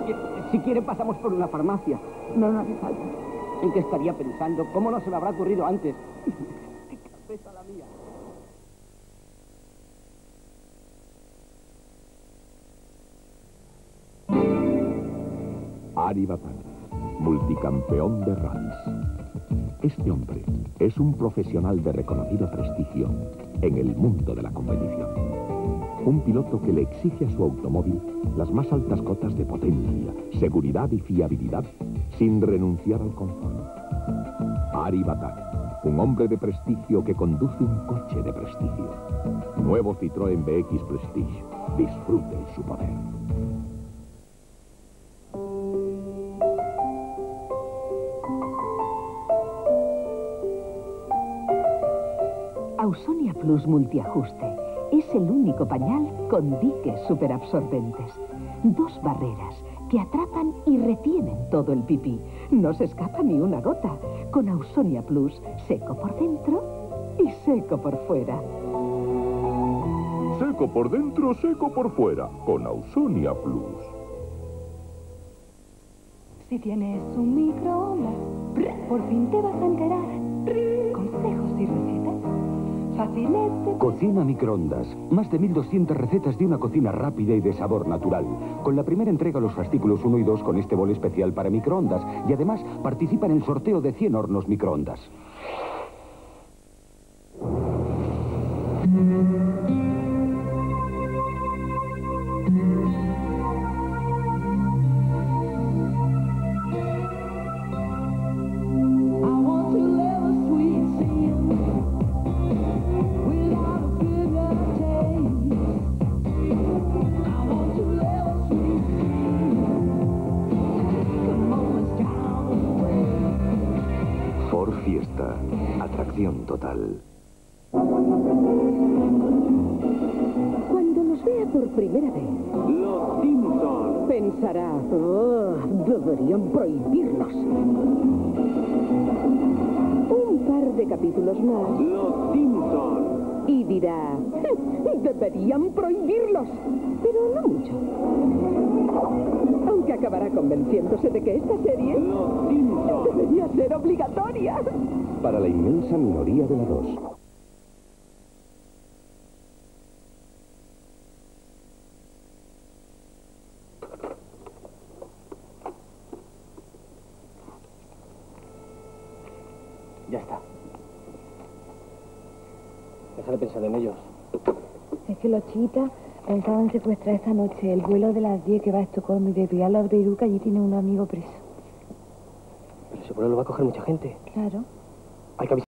Si quiere, pasamos por una farmacia. No, no hace falta. ¿En qué estaría pensando? ¿Cómo no se me habrá ocurrido antes? ¡Qué cabeza la mía! Ari Batán, multicampeón de rallies. Este hombre es un profesional de reconocido prestigio en el mundo de la competición. Un piloto que le exige a su automóvil las más altas cotas de potencia, seguridad y fiabilidad sin renunciar al confort. Ari Batán, un hombre de prestigio que conduce un coche de prestigio. Nuevo Citroën BX Prestige. Disfrute su poder. Ausonia Plus Multiajuste es el único pañal con diques superabsorbentes. 2 barreras que atrapan y retienen todo el pipí. No se escapa ni una gota. Con Ausonia Plus, seco por dentro y seco por fuera. Seco por dentro, seco por fuera. Con Ausonia Plus. Si tienes un microondas, por fin te vas a enterar. Consejos y recetas fáciles de... Cocina microondas. Más de 1200 recetas de una cocina rápida y de sabor natural. Con la primera entrega los fascículos 1 y 2 con este bol especial para microondas. Y además participa en el sorteo de 100 hornos microondas. Ford Fiesta. Atracción total. Cuando los vea por primera vez, Los Simpsons. pensará, oh, deberían prohibirlos. Un par de capítulos más Los Simpsons. y dirá, deberían prohibirlos, pero no mucho. Aunque acabará convenciéndose de que esta serie Los Simpsons. debería ser obligatoria. Para la inmensa minoría de la 2. Ya está. Deja de pensar en ellos. Es que los chiitas pensaban secuestrar esta noche el vuelo de las 10 que va a Estocolmo y desviarlo a Beirut, que allí tiene un amigo preso. Pero ese vuelo lo va a coger mucha gente. Claro. Hay que avisar.